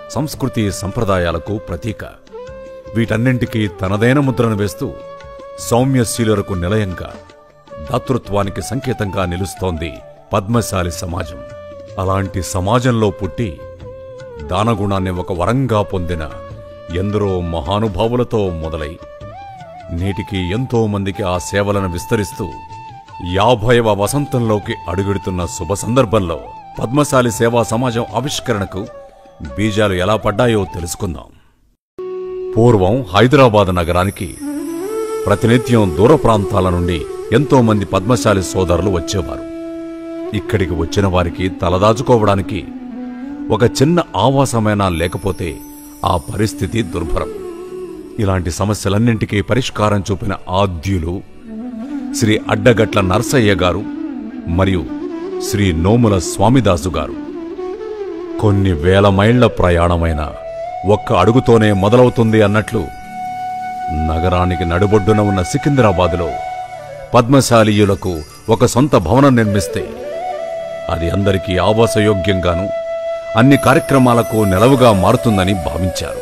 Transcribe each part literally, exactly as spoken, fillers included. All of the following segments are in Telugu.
సంస్కృతి సంప్రదాయాలకు ప్రతీక. వీటన్నింటికీ తనదైన ముద్రను వేస్తూ సౌమ్యశీలులకు నిలయంగా, దాతృత్వానికి సంకేతంగా నిలుస్తోంది పద్మశాలి సమాజం. అలాంటి సమాజంలో పుట్టి దానగుణాన్ని ఒక వరంగా పొందిన ఎందరో మహానుభావులతో మొదలై నేటికి ఎంతో మందికి ఆ సేవలను విస్తరిస్తూ యాభైవ వసంతంలోకి అడుగెడుతున్న శుభ సందర్భంలో పద్మశాలి సేవా సమాజం ఆవిష్కరణకు బీజాలు ఎలా పడ్డాయో తెలుసుకుందాం. పూర్వం హైదరాబాద్ నగరానికి ప్రతినిత్యం దూర ప్రాంతాల నుండి ఎంతో మంది పద్మశాలి సోదరులు వచ్చేవారు. ఇక్కడికి వచ్చిన వారికి తలదాచుకోవడానికి ఒక చిన్న ఆవాసమైనా లేకపోతే ఆ పరిస్థితి దుర్భరం. ఇలాంటి సమస్యలన్నింటికీ పరిష్కారం చూపిన ఆద్యులు శ్రీ అడ్డగట్ల నర్సయ్య గారు మరియు శ్రీ నోముల స్వామిదాసు గారు. కొన్ని వేల మైళ్ల ప్రయాణమైన ఒక్క అడుగుతోనే మొదలవుతుంది అన్నట్లు నగరానికి నడుబొడ్డున ఉన్న సికింద్రాబాదులో పద్మశాలీయులకు ఒక సొంత భవనం నిర్మిస్తే అది అందరికీ ఆవాసయోగ్యంగాను అన్ని కార్యక్రమాలకు నెలవుగా మారుతుందని భావించారు.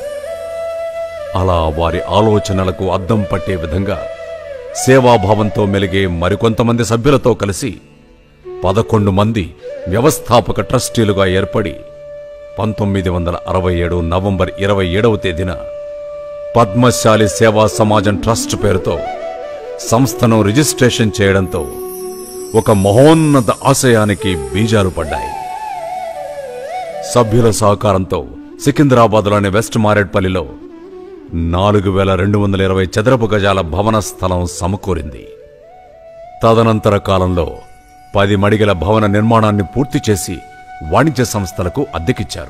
అలా వారి ఆలోచనలకు అద్దం పట్టే విధంగా సేవాభావంతో మెలిగే మరికొంతమంది సభ్యులతో కలిసి పదకొండు మంది వ్యవస్థాపక ట్రస్టీలుగా ఏర్పడి పంతొమ్మిది వందల అరవై ఏడు నవంబర్ ఇరవై ఏడవ తేదీన పద్మశాలి సేవా సమాజం ట్రస్ట్ పేరుతో సంస్థను రిజిస్ట్రేషన్ చేయడంతో ఒక మహోన్నత ఆశయానికి బీజాలు పడ్డాయి. సభ్యుల సహకారంతో సికింద్రాబాద్లోని వెస్ట్ మారేడ్పల్లిలో నాలుగు వేల రెండు వందల ఇరవై చదరపు గజాల భవన స్థలం సమకూరింది. తదనంతర కాలంలో పది మడిగల భవన నిర్మాణాన్ని పూర్తి చేసి వాణిజ్య సంస్థలకు అద్దెకిచ్చారు.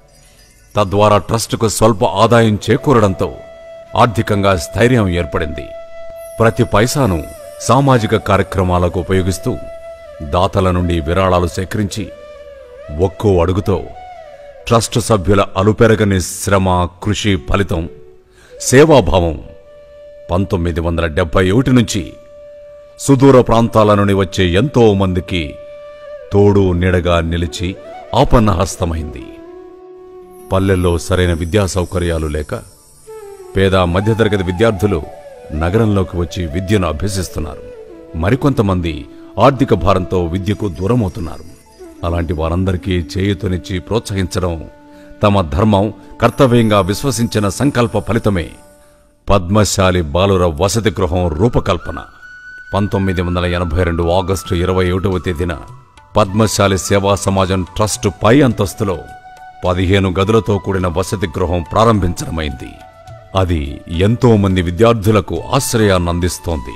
తద్వారా ట్రస్టుకు స్వల్ప ఆదాయం చేకూరడంతో ఆర్థికంగా స్థైర్యం ఏర్పడింది. ప్రతి పైసాను సామాజిక కార్యక్రమాలకు ఉపయోగిస్తూ దాతల నుండి విరాళాలు సేకరించి ఒక్కో అడుగుతో ట్రస్టు సభ్యుల అలుపెరగని శ్రమ కృషి ఫలితం సేవాభావం పంతొమ్మిది వందల డెబ్బై ఒకటి నుంచి సుదూర ప్రాంతాల నుండి వచ్చే ఎంతో మందికి తోడు నీడగా నిలిచి ఆపన్నహస్తమైంది. పల్లెల్లో సరైన విద్యా సౌకర్యాలు లేక పేద మధ్యతరగతి విద్యార్థులు నగరంలోకి వచ్చి విద్యను అభ్యసిస్తున్నారు. మరికొంతమంది ఆర్థిక భారంతో విద్యకు దూరమవుతున్నారు. అలాంటి వారందరికీ చేయూతనిచ్చి ప్రోత్సహించడం తమ ధర్మం, కర్తవ్యంగా విశ్వసించిన సంకల్ప ఫలితమే పద్మశాలి బాలుర వసతి గృహం రూపకల్పన. పంతొమ్మిది వందల ఎనభై రెండు ఆగస్టు ఇరవై ఒకటవ తేదీన పద్మశాలి సేవా సమాజం ట్రస్టు పై అంతస్తులో పదిహేను గదులతో కూడిన వసతి గృహం ప్రారంభించడమైంది. అది ఎంతో మంది విద్యార్థులకు ఆశ్రయాన్ని అందిస్తోంది.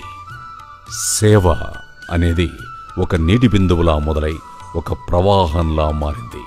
సేవ అనేది ఒక నీటి బిందువులా మొదలై ఒక ప్రవాహంలా మారింది.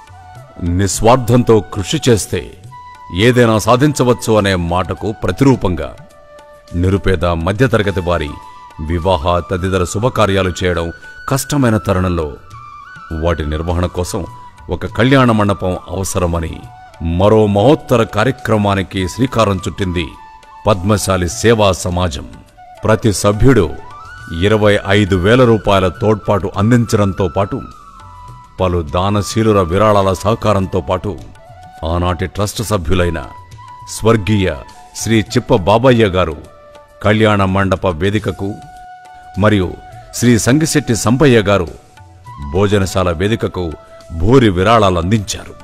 నిస్వార్థంతో కృషి చేస్తే ఏదైనా సాధించవచ్చు అనే మాటకు ప్రతిరూపంగా నిరుపేద మధ్యతరగతి వారి వివాహ తదితర శుభకార్యాలు చేయడం కష్టమైన తరుణంలో వాటి నిర్వహణ కోసం ఒక కళ్యాణ మండపం అవసరమని మరో మహోత్తర కార్యక్రమానికి శ్రీకారం చుట్టింది పద్మశాలి సేవా సమాజం. ప్రతి సభ్యుడు ఇరవై ఐదు వేల రూపాయల తోడ్పాటు అందించడంతో పాటు పలు దానశీలుర విరాళాల సహకారంతో పాటు ఆనాటి ట్రస్ట్ సభ్యులైన స్వర్గీయ శ్రీ చిప్ప బాబయ్య గారు కళ్యాణ మండప వేదికకు మరియు శ్రీ సంగిశెట్టి సంపయ్య గారు భోజనశాల వేదికకు భూరి విరాళాలు అందించారు.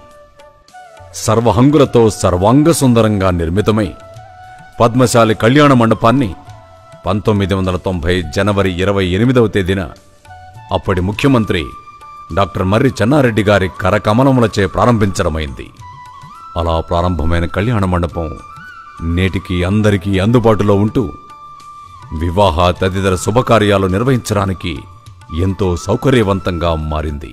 సర్వహంగులతో సర్వాంగ సుందరంగా నిర్మితమై పద్మశాలి కళ్యాణ మండపాన్ని పంతొమ్మిది వందల తొంభై జనవరి ఇరవై ఎనిమిదవ తేదీన అప్పటి ముఖ్యమంత్రి డాక్టర్ మర్రి చెన్నారెడ్డి గారి కరకమలములచే ప్రారంభించడమైంది. అలా ప్రారంభమైన కళ్యాణ మండపం నేటికి అందరికీ అందుబాటులో ఉంటూ వివాహ తదితర శుభకార్యాలు నిర్వహించడానికి ఎంతో సౌకర్యవంతంగా మారింది.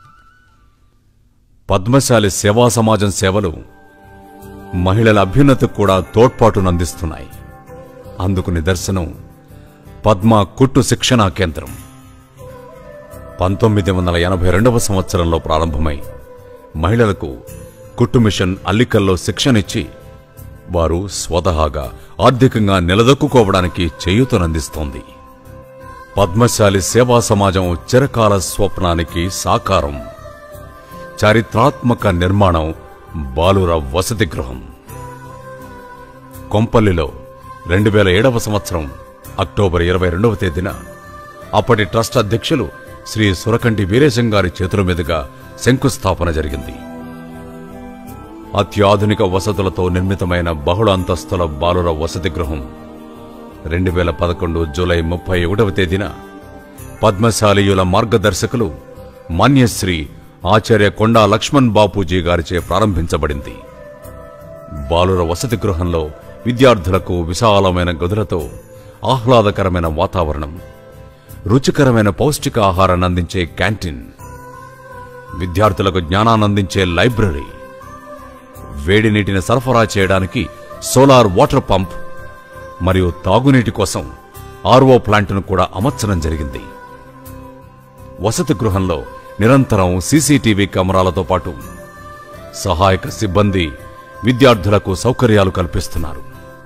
పద్మశాలి సేవా సమాజం సేవలు మహిళల అభ్యున్నతికి కూడా తోడ్పాటునందిస్తున్నాయి. అందుకు నిదర్శనం పద్మ కుట్టు శిక్షణా కేంద్రం. పంతొమ్మిది వందల ఎనభై రెండవ సంవత్సరంలో ప్రారంభమై మహిళలకు కుట్టు మిషన్ అల్లికల్లో శిక్షణిచ్చి వారు స్వతహాగా ఆర్థికంగా నిలదొక్కుకోవడానికి చేయూతనందిస్తోంది. పద్మశాలి సేవా సమాజం చిరకాల స్వప్నానికి సాకారం. చారిత్రాత్మక నిర్మాణం బాలుర వసతి గృహం. కొంపల్లిలో రెండు వేల ఏడవ సంవత్సరం అక్టోబర్ ఇరవై రెండవ తేదీన అప్పటి ట్రస్ట్ అధ్యక్షులు శ్రీ సురకంటి వీరేశం గారి చేతుల మీదుగా శంకుస్థాపన జరిగింది. అత్యాధునిక వసతులతో నిర్మితమైన బహుళ అంతస్తుల బాలుర వసతి గృహం రెండు వేల పదకొండు జూలై ముప్పై ఒకటవ తేదీన పద్మశాలీయుల మార్గదర్శకులు మాన్యశ్రీ ఆచార్య కొండా లక్ష్మణ్ బాపూజీ గారిచే ప్రారంభించబడింది. బాలుర వసతి గృహంలో విద్యార్థులకు విశాలమైన గదులతో ఆహ్లాదకరమైన వాతావరణం, రుచికరమైన పౌష్టిక ఆహారాన్ని అందించే క్యాంటీన్, విద్యార్థులకు జ్ఞానాన్నందించే లైబ్రరీ, వేడి నీటిని సరఫరా చేయడానికి సోలార్ వాటర్ పంప్ మరియు తాగునీటి కోసం ఆర్ఓ ప్లాంట్ను కూడా అమర్చడం జరిగింది. వసతి గృహంలో నిరంతరం సీసీటీవీ కెమెరాలతో పాటు సహాయక సిబ్బంది విద్యార్థులకు సౌకర్యాలు కల్పిస్తున్నారు.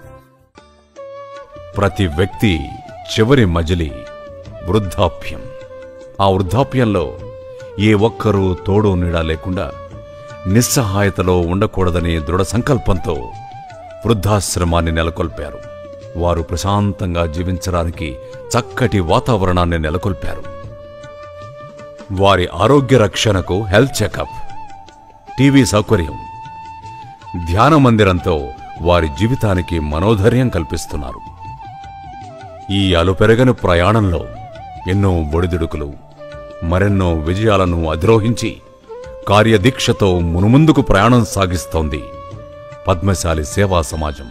ప్రతి వ్యక్తి చివరి మజిలీ వృద్ధాప్యం. ఆ వృద్ధాప్యంలో ఏ ఒక్కరూ తోడు నీడ లేకుండా నిస్సహాయతలో ఉండకూడదనే దృఢ సంకల్పంతో వృద్ధాశ్రమాన్ని నెలకొల్పారు. వారు ప్రశాంతంగా జీవించడానికి చక్కటి వాతావరణాన్ని నెలకొల్పారు. వారి ఆరోగ్య రక్షణకు హెల్త్ చెకప్, టీవీ సౌకర్యం, ధ్యాన మందిరంతో వారి జీవితానికి మనోధైర్యం కల్పిస్తున్నారు. ఈ అలుపెరగని ప్రయాణంలో ఎన్నో ఒడిదుడుకులు, మరెన్నో విజయాలను అధిరోహించి కార్యదీక్షతో మునుముందుకు ప్రయాణం సాగిస్తోంది పద్మశాలి సేవా సమాజం.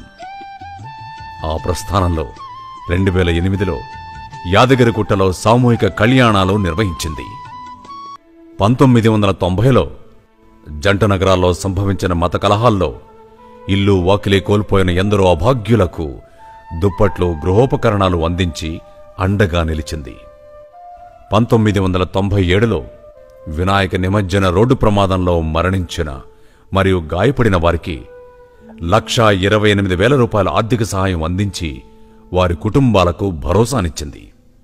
ఆ ప్రస్థానంలో రెండు వేల ఎనిమిదిలో యాదగిరిగుట్టలో సామూహిక కళ్యాణాలు నిర్వహించింది. పంతొమ్మిది వందల తొంభైలో జంట నగరాల్లో సంభవించిన మత కలహాల్లో ఇల్లు వాకిలి కోల్పోయిన ఎందరో అభాగ్యులకు దుప్పట్లు, గృహోపకరణాలు అందించి అండగా నిలిచింది. పంతొమ్మిది వందల తొంభై ఏడులో వినాయక నిమజ్జన రోడ్డు ప్రమాదంలో మరణించిన మరియు గాయపడిన వారికి లక్షా ఇరవై ఎనిమిది వేల రూపాయల ఆర్థిక సహాయం అందించి వారి కుటుంబాలకు భరోసానిచ్చింది.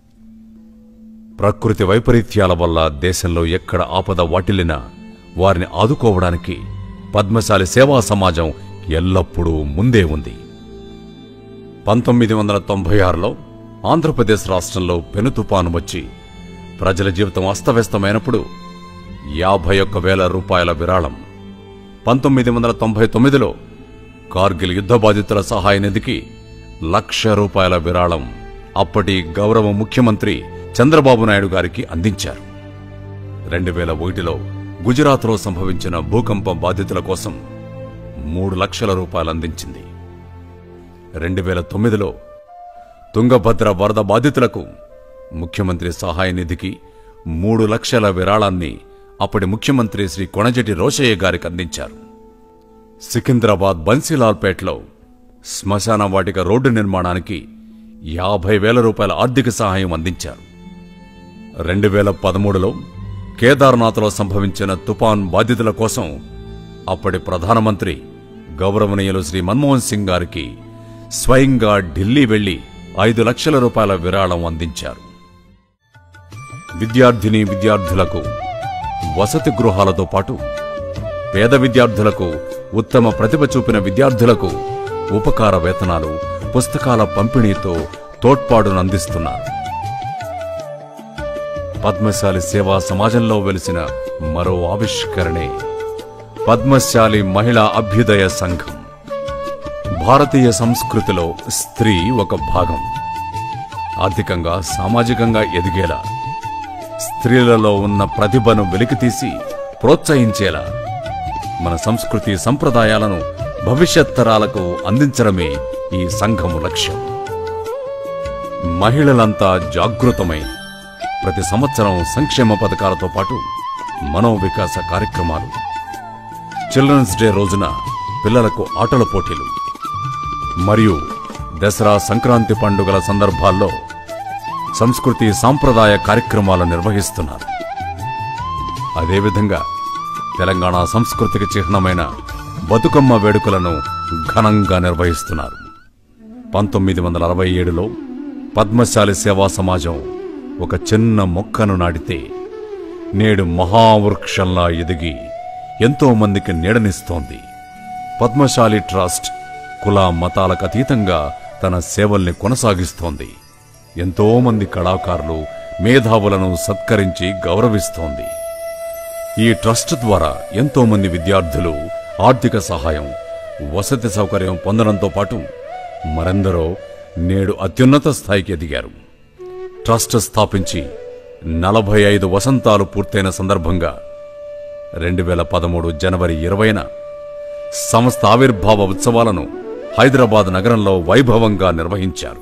ప్రకృతి వైపరీత్యాల వల్ల దేశంలో ఎక్కడ ఆపద వాటిల్లినా వారిని ఆదుకోవడానికి పద్మశాలి సేవా సమాజం ఎల్లప్పుడూ ముందే ఉంది. పంతొమ్మిది వందల తొంభై ఆరులో ఆంధ్రప్రదేశ్ రాష్ట్రంలో పెను తుపాను వచ్చి ప్రజల జీవితం అస్తవ్యస్తమైనప్పుడు యాభై ఒక్క వేల రూపాయల విరాళం, పంతొమ్మిది వందల తొంభై తొమ్మిదిలో కార్గిల్ యుద్ధ బాధితుల సహాయ నిధికి లక్ష రూపాయల విరాళం అప్పటి గౌరవ ముఖ్యమంత్రి చంద్రబాబు నాయుడు గారికి అందించారు. రెండు వేల ఒకటిలో గుజరాత్లో సంభవించిన భూకంప బాధితుల కోసం మూడు లక్షల రూపాయలు అందించింది. రెండు వేల తొమ్మిదిలో తుంగభద్ర వరద బాధితులకు ముఖ్యమంత్రి సహాయ నిధికి మూడు లక్షల విరాళాన్ని అప్పటి ముఖ్యమంత్రి శ్రీ కొణజెటి రోషయ్య గారికి అందించారు. సికింద్రాబాద్ బన్సీలాల్పేటలో శ్మశాన వాటిక రోడ్డు నిర్మాణానికి యాభై వేల రూపాయల ఆర్థిక సహాయం అందించారు. రెండు వేల పదమూడులో కేదార్నాథ్లో సంభవించిన తుపాన్ బాధితుల కోసం అప్పటి ప్రధానమంత్రి గౌరవనీయులు శ్రీ మన్మోహన్ సింగ్ గారికి స్వయంగా ఢిల్లీ వెళ్లి ఐదు లక్షల రూపాయల విరాళం అందించారు. విద్యార్థిని విద్యార్థులకు వసతి గృహాలతో పాటు పేద విద్యార్థులకు, ఉత్తమ ప్రతిభ చూపిన విద్యార్థులకు ఉపకార వేతనాలు, పుస్తకాల పంపిణీతో తోడ్పాటును అందిస్తున్నారు. పద్మశాలి సేవా సమాజంలో వెలిసిన మరో ఆవిష్కరణే పద్మశాలి మహిళా అభ్యుదయ సంఘం. భారతీయ సంస్కృతిలో స్త్రీ ఒక భాగం. ఆర్థికంగా, సామాజికంగా ఎదిగేలా, స్త్రీలలో ఉన్న ప్రతిభను వెలికితీసి ప్రోత్సహించేలా మన సంస్కృతి సంప్రదాయాలను భవిష్యత్ తరాలకు అందించడమే ఈ సంఘము లక్ష్యం. మహిళలంతా జాగృతమై ప్రతి సంవత్సరం సంక్షేమ పథకాలతో పాటు మనోవికాస కార్యక్రమాలు, చిల్డ్రన్స్ డే రోజున పిల్లలకు ఆటల పోటీలు మరియు దసరా, సంక్రాంతి పండుగల సందర్భాల్లో సంస్కృతి సాంప్రదాయ కార్యక్రమాలు నిర్వహిస్తున్నారు. అదేవిధంగా తెలంగాణ సంస్కృతికి చిహ్నమైన బతుకమ్మ వేడుకలను ఘనంగా నిర్వహిస్తున్నారు. పంతొమ్మిది వందల అరవై ఏడులో పద్మశాలి సేవా సమాజం ఒక చిన్న మొక్కను నాటితే నేడు మహావృక్షంలా ఎదిగి ఎంతో మందికి నీడనిస్తోంది. పద్మశాలి ట్రస్ట్ కుల మతాలకు అతీతంగా తన సేవల్ని కొనసాగిస్తోంది. ఎంతో మంది కళాకారులు మేధావులను సత్కరించి గౌరవిస్తోంది. ఈ ట్రస్ట్ ద్వారా ఎంతో మంది విద్యార్థులు ఆర్థిక సహాయం, వసతి సౌకర్యం పొందడంతో పాటు మరెందరో నేడు అత్యున్నత స్థాయికి ఎదిగారు. ట్రస్ట్ స్థాపించి నలభై ఐదు వసంతాలు పూర్తయిన సందర్భంగా రెండు వేల పదమూడు జనవరి ఇరవైన సంస్థ ఆవిర్భావ ఉత్సవాలను హైదరాబాద్ నగరంలో వైభవంగా నిర్వహించారు.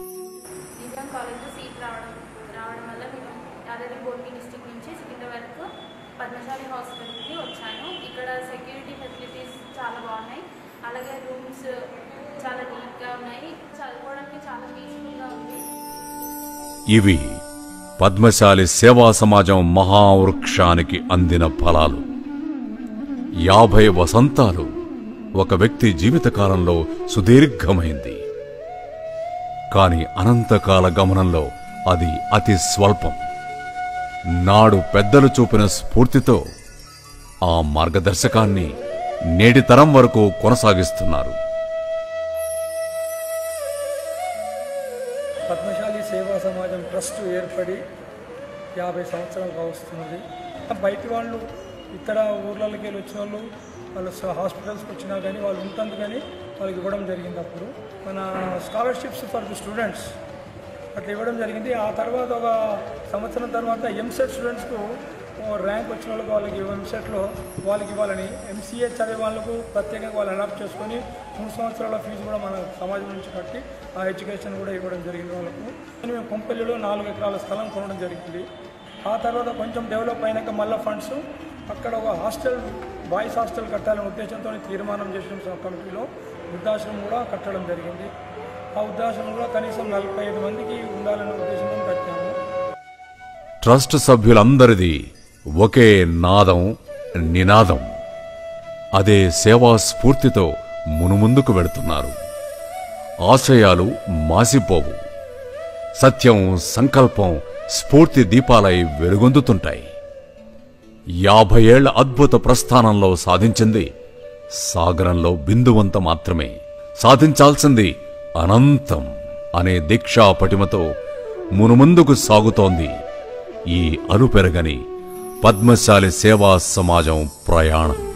పద్మశాలి హాస్పిటల్కి వచ్చాను. ఇక్కడ సెక్యూరిటీ ఫెసిలిటీస్ చాలా బాగున్నాయి. అలాగే రూమ్స్ చాలా నీట్గా ఉన్నాయి. చదువుకోవడానికి చాలా పీస్ఫుల్గా ఉంది. ఇవి పద్మశాలి సేవా సమాజం మహావృక్షానికి అందిన ఫలాలు. యాభై వసంతాలు ఒక వ్యక్తి జీవితకాలంలో సుదీర్ఘమైంది. కాని అనంతకాల గమనంలో అది అతి స్వల్పం. నాడు పెద్దలు చూపిన స్ఫూర్తితో ఆ మార్గదర్శకాన్ని నేటి తరం వరకు కొనసాగిస్తున్నారు. పద్మశాలి సేవా సమాజం ట్రస్ట్ ఏర్పడి యాభై సంవత్సరాలుగా వస్తున్నది. బయటి వాళ్ళు ఇతర ఊర్లకి వెళ్ళి వచ్చిన వాళ్ళు వాళ్ళు హాస్పిటల్స్కి వచ్చినా కానీ వాళ్ళు ఉంటుంది కానీ వాళ్ళకి ఇవ్వడం జరిగింది. అప్పుడు మన స్కాలర్షిప్స్ ఫర్ ది స్టూడెంట్స్ అట్లా ఇవ్వడం జరిగింది. ఆ తర్వాత ఒక సంవత్సరం తర్వాత ఎంసెట్ స్టూడెంట్స్కు ర్యాంక్ వచ్చిన వాళ్ళకి వాళ్ళకి ఎంసెట్లో వాళ్ళకి ఇవ్వాలని ఎంసీఏ చదివే వాళ్ళకు ప్రత్యేకంగా వాళ్ళు అడాప్ట్ చేసుకొని మూడు సంవత్సరాల ఫీజు కూడా మన సమాజం నుంచి కట్టి ఆ ఎడ్యుకేషన్ కూడా ఇవ్వడం జరిగింది వాళ్ళకు. మేము కొంపల్లిలో నాలుగు ఎకరాల స్థలం కొనడం జరిగింది. ఆ తర్వాత కొంచెం డెవలప్ అయినాక మళ్ళీ ఫండ్స్ అక్కడ ఒక హాస్టల్ బాయ్స్ హాస్టల్ కట్టాలనే ఉద్దేశంతో తీర్మానం చేసిన కమిటీలో వృద్ధాశ్రమం కూడా కట్టడం జరిగింది. ఆ వృద్ధాశ్రమంలో కనీసం నలభై ఐదు మందికి ఉండాలనే ఉద్దేశంతో కట్టాము. ట్రస్ట్ సభ్యులందరిది ఒకే నాదం, నినాదం. అదే సేవా స్ఫూర్తితో మునుముందుకు వెడుతున్నారు. ఆశయాలు మాసిపోవు. సత్యం, సంకల్పం స్ఫూర్తి దీపాలై వెలుగొందుతుంటాయి. యాభై ఏళ్ల అద్భుత ప్రస్థానంలో సాధించింది సాగరంలో బిందువంత మాత్రమే. సాధించాల్సింది అనంతం అనే దీక్షా పటిమతో మునుముందుకు సాగుతోంది ఈ అలుపెరగని పద్మశాలి సేవా సమాజం ప్రయాణం.